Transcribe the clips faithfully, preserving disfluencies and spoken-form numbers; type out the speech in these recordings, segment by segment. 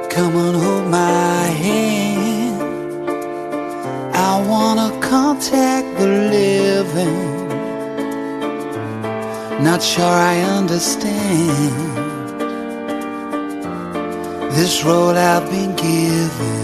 Come and hold my hand. I wanna contact the living. Not sure I understand this road I've been given.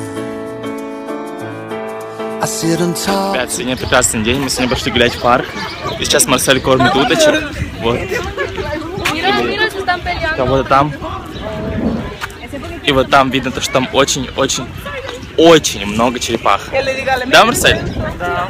I sit and talk. Ребят, сегодня прекрасный день. Мы сегодня пошли гулять в парк. И сейчас Марсель кормит уточек. Вот. Кого-то там. И вот там видно то, что там очень-очень-очень много черепах. Да, Марсель? Да.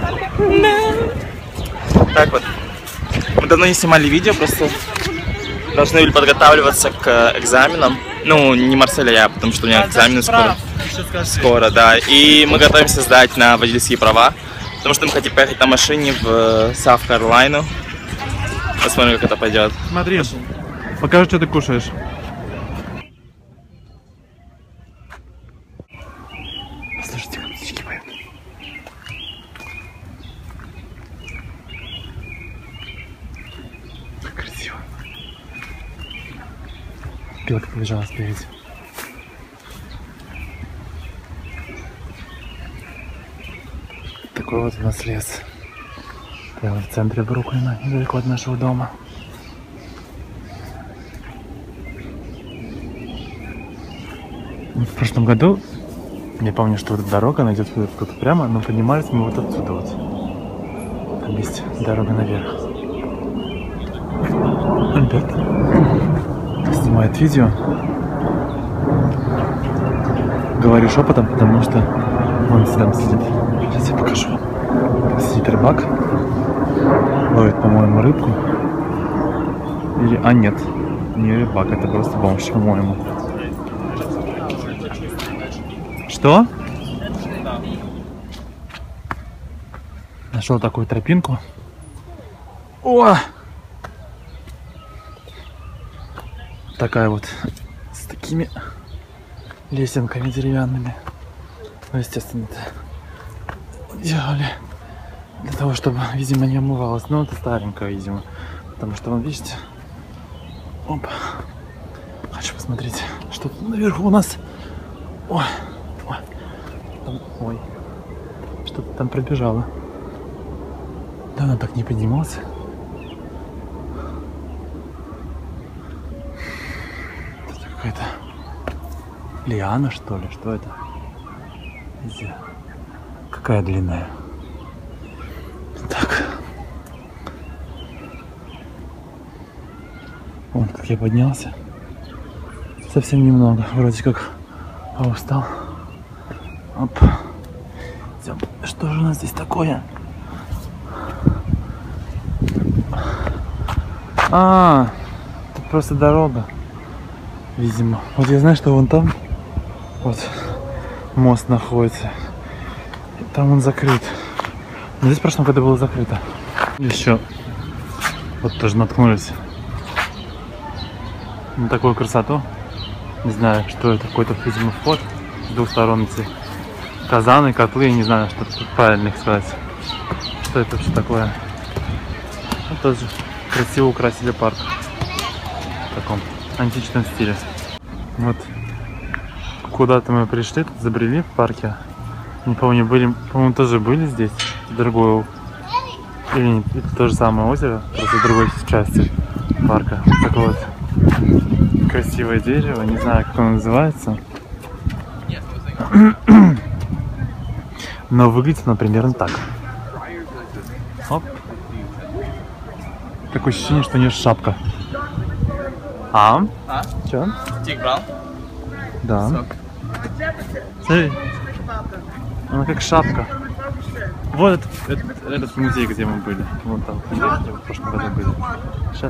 Так вот. Мы давно не снимали видео, просто должны были подготавливаться к экзаменам. Ну, не Марсель, а я, потому что у меня экзамены скоро. Скоро, да. И мы готовимся сдать на водительские права, потому что мы хотим поехать на машине в Саут-Каролайну. Посмотрим, как это пойдет. Смотри, покажи, что ты кушаешь. Слушайте, как птички поют. Как красиво. Белка побежала спереди. Такой вот у нас лес. Прямо в центре Бруклина, недалеко от нашего дома. В прошлом году, я помню, что вот эта дорога, она идет куда-то прямо, но поднимались мы вот отсюда вот. Там есть дорога наверх. Ребят, снимает видео. Говорю шепотом, потому что он там сидит. Сейчас я покажу. Сидит рыбак. Ловит, по-моему, рыбку. Или... А, нет. Не рыбак, это просто бомж, по-моему. Что? Нашел такую тропинку. О! Такая вот. С такими лесенками деревянными. Ну, естественно, это делали для того, чтобы, видимо, не омывалось. Но это старенькая, видимо. Потому что, вон, видите? Оп. Хочу посмотреть, что тут наверху у нас. Ой. Ой. Там, ой. Что-то там пробежало. Да, она так не поднималась. Это какая-то лиана, что ли? Что это? Везде. Какая длинная. Так. Вон как я поднялся. Совсем немного. Вроде как а устал. Оп. Идем. Что же у нас здесь такое? А, тут просто дорога. Видимо. Вот я знаю, что вон там вот мост находится. И там он закрыт. Но здесь в прошлом году было закрыто. Еще вот тоже наткнулись на такую красоту. Не знаю, что это. Какой-то, видимо, вход с двух сторон эти казаны, котлы. Я не знаю, что тут правильно их сказать. Что это вообще такое? Вот тоже красиво украсили парк. В таком античном стиле. Вот куда-то мы пришли, тут забрели в парке. Не помню, были, по-моему, тоже были здесь. Другое. Или не, это то же самое озеро, просто в другой части парка. Такое вот красивое дерево, не знаю, как оно называется. Но выглядит оно примерно так. Оп. Такое ощущение, что у нее шапка. А? А? Че? Тик брал? Да. Смотри. Она как шапка. Вот этот, этот, этот музей, где мы были. Вон там, где мы в прошлом году были. Сейчас.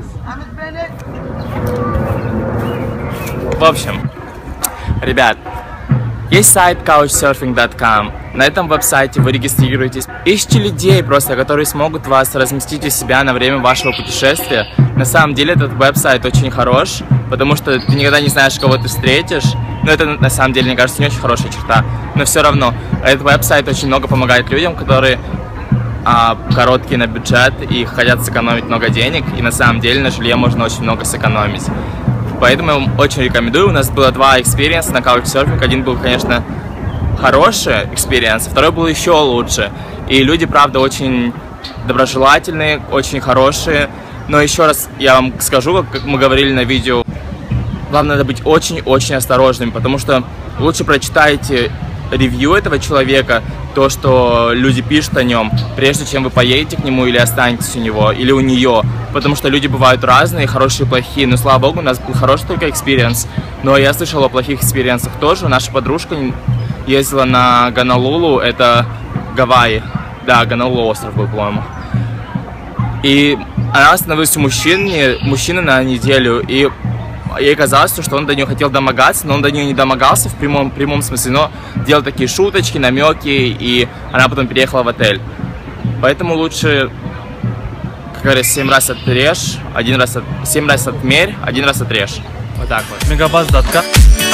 В общем, ребят, есть сайт couchsurfing точка ком. На этом веб-сайте вы регистрируетесь. Ищите людей просто, которые смогут вас разместить у себя на время вашего путешествия. На самом деле этот веб-сайт очень хорош, потому что ты никогда не знаешь, кого ты встретишь. Но это на самом деле, мне кажется, не очень хорошая черта. Но все равно, этот веб-сайт очень много помогает людям, которые а, короткие на бюджет и хотят сэкономить много денег. И на самом деле на жилье можно очень много сэкономить. Поэтому я вам очень рекомендую. У нас было два экспириенса на Couchsurfing. Один был, конечно, хороший экспириенс, второй был еще лучше. И люди, правда, очень доброжелательные, очень хорошие. Но еще раз я вам скажу, как мы говорили на видео, главное, надо быть очень-очень осторожными, потому что лучше прочитайте ревью этого человека, то, что люди пишут о нем, прежде чем вы поедете к нему или останетесь у него, или у нее. Потому что люди бывают разные, хорошие и плохие. Но, слава богу, у нас был хороший только экспириенс. Но я слышал о плохих экспириенсах тоже. Наша подружка ездила на Гонолулу, это Гавайи. Да, Гонолулу остров был, по-моему. И она остановилась у мужчины, мужчины на неделю, и ей казалось, что он до нее хотел домогаться, но он до нее не домогался в прямом, прямом смысле, но делал такие шуточки, намеки, и она потом переехала в отель. Поэтому лучше, как говорят, семь раз отрежь, один раз от, семь раз отмерь, один раз отрежь. Вот так вот. Мегабас точка ком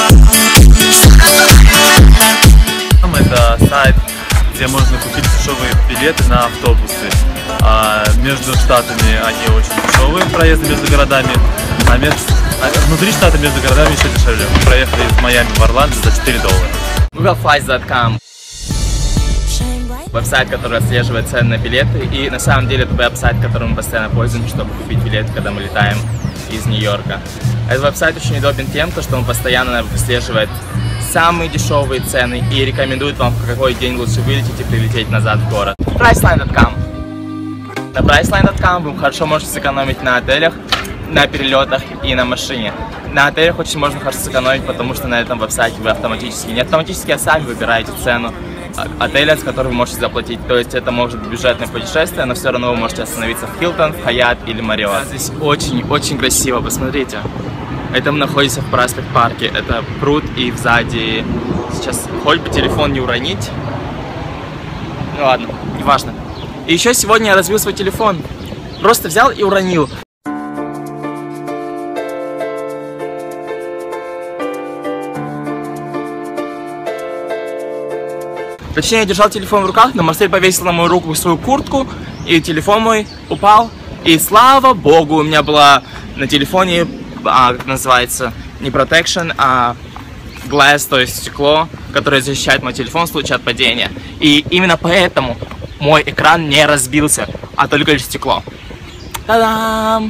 это сайт, где можно купить дешевые билеты на автобусы. А между штатами они очень дешевые, проезды между городами, а, между, а внутри штата между городами еще дешевле. Мы проехали из Майами в Орландо за четыре доллара. Google Flights точка ком. Веб-сайт, который отслеживает цены на билеты, и на самом деле это веб-сайт, которым мы постоянно пользуемся, чтобы купить билеты, когда мы летаем из Нью-Йорка. Этот веб-сайт очень удобен тем, что он постоянно выслеживает самые дешевые цены и рекомендует вам, в какой день лучше вылететь и прилететь назад в город. Priceline точка ком. На Priceline точка ком вы хорошо можете сэкономить на отелях, на перелетах и на машине. На отелях очень можно хорошо сэкономить, потому что на этом веб-сайте вы автоматически, не автоматически, а сами выбираете цену отеля, с которым вы можете заплатить. То есть это может быть бюджетное путешествие, но все равно вы можете остановиться в Hilton, в Hyatt или Marriott. Здесь очень-очень красиво, посмотрите. Это мы находимся в Проспект-парке, это пруд и сзади. Сейчас хоть бы телефон не уронить. Ну ладно, неважно. И еще сегодня я разбил свой телефон. Просто взял и уронил. Точнее, я держал телефон в руках, но Марсель повесил на мою руку свою куртку, и телефон мой упал. И слава богу, у меня была на телефоне, а, как называется, не protection, а glass, то есть стекло, которое защищает мой телефон в случае от падения. И именно поэтому мой экран не разбился, а только лишь стекло. Та-дам!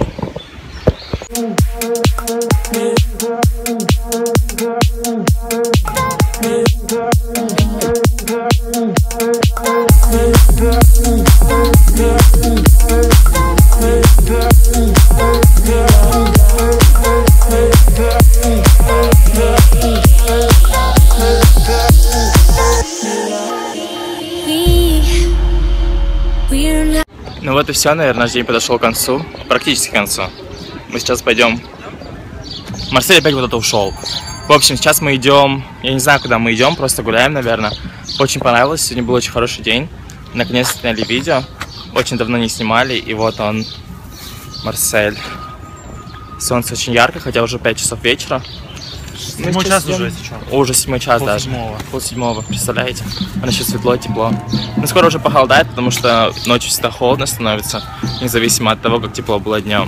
Ну вот и все, наверное, наш день подошел к концу, практически к концу. Мы сейчас пойдем. Марсель опять куда-то ушел. В общем, сейчас мы идем, я не знаю, куда мы идем, просто гуляем, наверное. Очень понравилось, сегодня был очень хороший день. Наконец-то сняли видео, очень давно не снимали, и вот он, Марсель. Солнце очень ярко, хотя уже пять часов вечера. Седьмой час уже, если что. Уже седьмой час Пол даже. седьмого. Пол седьмого, представляете? А еще светло, тепло. Ну, скоро уже похолодает, потому что ночью всегда холодно становится, независимо от того, как тепло было днем.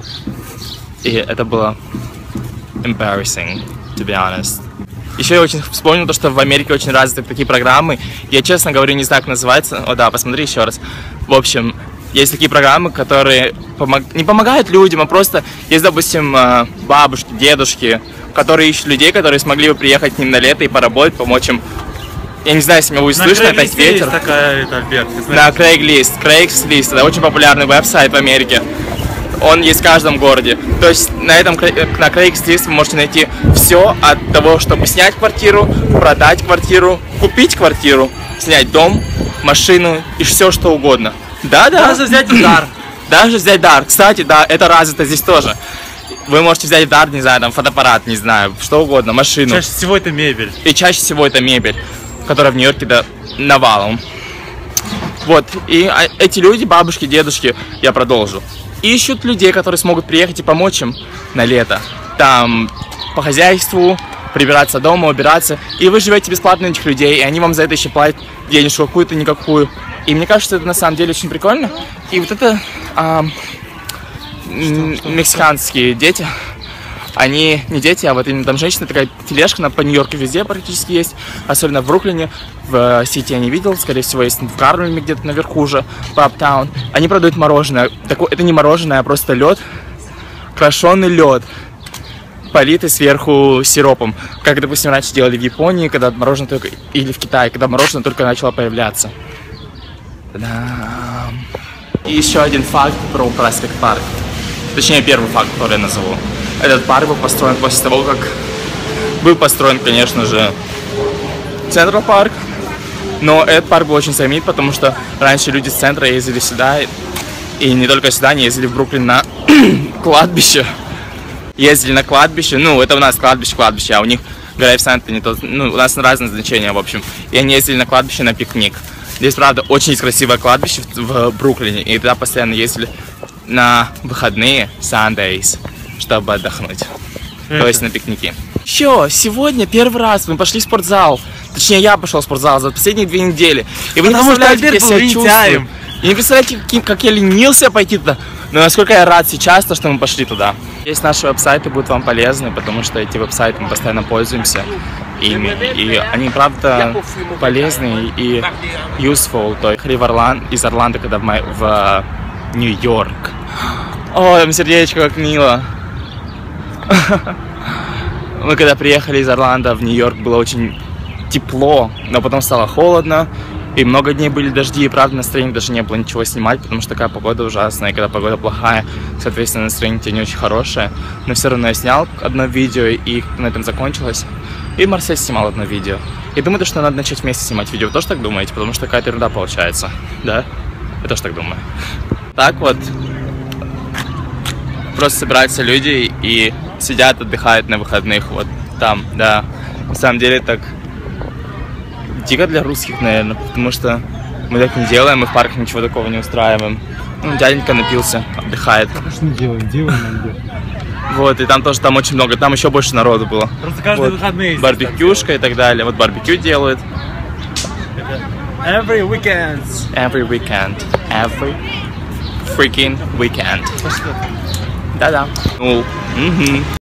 И это было embarrassing, to be honest. Еще я очень вспомнил то, что в Америке очень развиты такие программы. Я, честно говорю, не знаю, как называется. О, да, посмотри еще раз. В общем, есть такие программы, которые помог... не помогают людям, а просто есть, допустим, бабушки, дедушки, которые ищут людей, которые смогли бы приехать к ним на лето и поработать, помочь им. Я не знаю, если меня будет слышно, опять ветер. Такая, это, Альберт, на Craigslist. Craigslist, это очень популярный веб-сайт в Америке. Он есть в каждом городе. То есть на этом на Craigslist вы можете найти все от того, чтобы снять квартиру, продать квартиру, купить квартиру, снять дом, машину и все что угодно. Да-да. Даже взять дар. Даже взять дар. Кстати, да, это развито здесь тоже. Вы можете взять дар, не знаю, там фотоаппарат, не знаю, что угодно, машину. Чаще всего это мебель. И чаще всего это мебель, которая в Нью-Йорке, да, навалом. Вот, и эти люди, бабушки, дедушки, я продолжу, ищут людей, которые смогут приехать и помочь им на лето. Там по хозяйству, прибираться дома, убираться. И вы живете бесплатно у этих людей, и они вам за это еще платят денежку какую-то, никакую. И мне кажется, это на самом деле очень прикольно. И вот это а, мексиканские дети, они не дети, а вот именно там женщина, такая тележка, она по Нью-Йорку везде практически есть, особенно в Бруклине, в Сити я не видел, скорее всего, есть в Гарлеме где-то наверху уже, по Аптаун. Они продают мороженое, такое, это не мороженое, а просто лед, крашеный лед, политый сверху сиропом, как, допустим, раньше делали в Японии, когда мороженое только, или в Китае, когда мороженое только начало появляться. Та-дам. И еще один факт про Проспект Парк. Точнее, первый факт, который я назову. Этот парк был построен после того, как был построен, конечно же, Централ Парк. Но этот парк был очень знаменит, потому что раньше люди с центра ездили сюда. И не только сюда, они ездили в Бруклин на кладбище. Ездили на кладбище. Ну, это у нас кладбище, кладбище, а у них Грейв Сент, не то, ну, у нас разные значения, в общем. И они ездили на кладбище на пикник. Здесь, правда, очень красивое кладбище в, в Бруклине. И туда постоянно ездили на выходные, Sundays, чтобы отдохнуть. Mm-hmm. То есть на пикники. Еще сегодня первый раз мы пошли в спортзал. Точнее, я пошел в спортзал за последние две недели. И вы не представляете, как я себя чувствую. И не представляете, как я ленился пойти туда. Но насколько я рад сейчас, то, что мы пошли туда. Есть наши веб-сайты, будут вам полезны, потому что эти веб-сайты мы постоянно пользуемся ими. И они, правда, полезны и useful. То есть в Орлан... из Орландо, когда в, май... в Нью-Йорк. О, там сердечко, как мило. Мы когда приехали из Орландо в Нью-Йорк, было очень тепло, но потом стало холодно. И много дней были дожди, и правда настроения даже не было ничего снимать, потому что такая погода ужасная, и когда погода плохая, соответственно, настроение у тебя не очень хорошее. Но все равно я снял одно видео, и на этом закончилось. И Марсель снимал одно видео. И думаю, что надо начать вместе снимать видео. Вы тоже так думаете? Потому что какая-то ерунда получается. Да? Я тоже так думаю. Так вот. Просто собираются люди и сидят, отдыхают на выходных. Вот там, да. На самом деле так дико для русских, наверное, потому что мы так не делаем, мы в парках ничего такого не устраиваем. Ну, дяденька напился, отдыхает. Что не делаем, делаем где. Вот, и там тоже там очень много, там еще больше народу было. Просто каждые вот, выходные. Барбекюшка и так далее. Вот барбекю делают. Every weekend. Every weekend. Every freaking weekend. Да-да. Ну, угу.